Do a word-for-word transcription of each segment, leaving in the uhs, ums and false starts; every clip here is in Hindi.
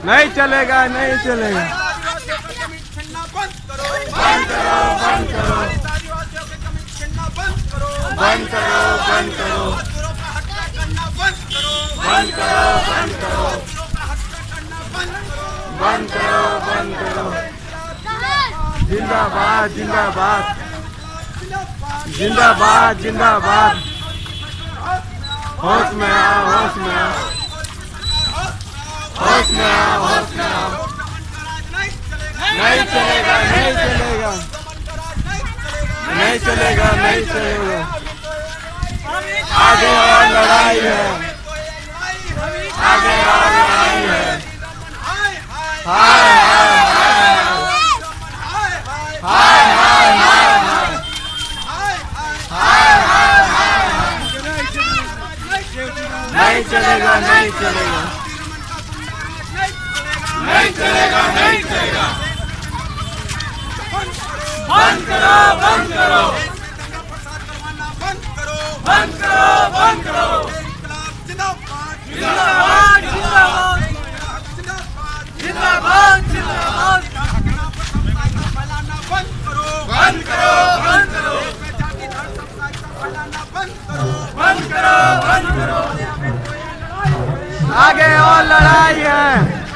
नहीं चलेगा, नहीं चलेगा। बंद करो, बंद करो, बंद करो, बंद करो, बंद करो, बंद करो, बंद करो, बंद करो। जिंदाबाद, जिंदाबाद, जिंदाबाद, जिंदाबाद। होश में आओ, होश में आओ, होश में आओ, होश में आओ। नहीं चलेगा, नहीं चलेगा, नहीं चलेगा, नहीं चलेगा। आगे और लड़ाई है, आगे और लड़ाई है। हाय हाय हाय हाय हाय हाय हाय हाय हाय। नहीं चलेगा, नहीं चलेगा, नहीं चलेगा, नहीं चलेगा। बंद करो, बंद करो, बंद करो, बंद करो। जिंदाबाद, जिंदाबाद, जिंदाबाद, जिंदाबाद। बंद करो, बंद करो, बंद करो, बंद करो। आगे और लड़ाई है,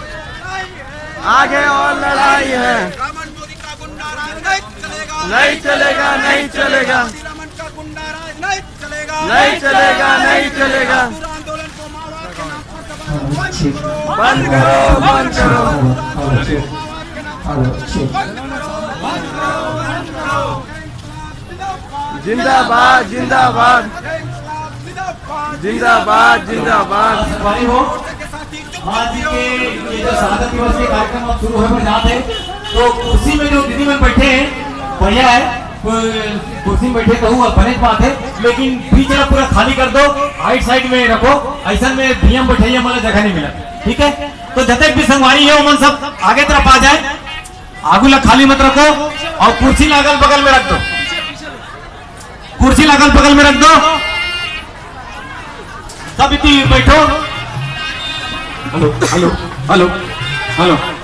आगे और लड़ाई है। नहीं चलेगा, नहीं चलेगा, नहीं चलेगा, नहीं चलेगा। बंद करो, बंद करो, जिंदाबाद, जिंदाबाद, जिंदाबाद, जिंदाबाद। आज के ये जो शहादत दिवस के कार्यक्रम अब शुरू होने जाते हैं, तो कुर्सी में जो दीदी में बैठे हैं बढ़िया है, कुर्सी में बैठे तो हुआ बने बात है, लेकिन बीच में पूरा खाली कर दो, राइट साइड में रखो। ऐसा में भीम बैठाइए, मतलब जगह नहीं मिला, ठीक है। तो जतक भी संगवारी है उमन सब आगे तरफ आ जाए, आगुला खाली मत रखो, और कुर्सी लागल बगल में रख दो, कुर्सी लागल बगल में रख दो। सब इतनी बैठो। Hello hello hello hello.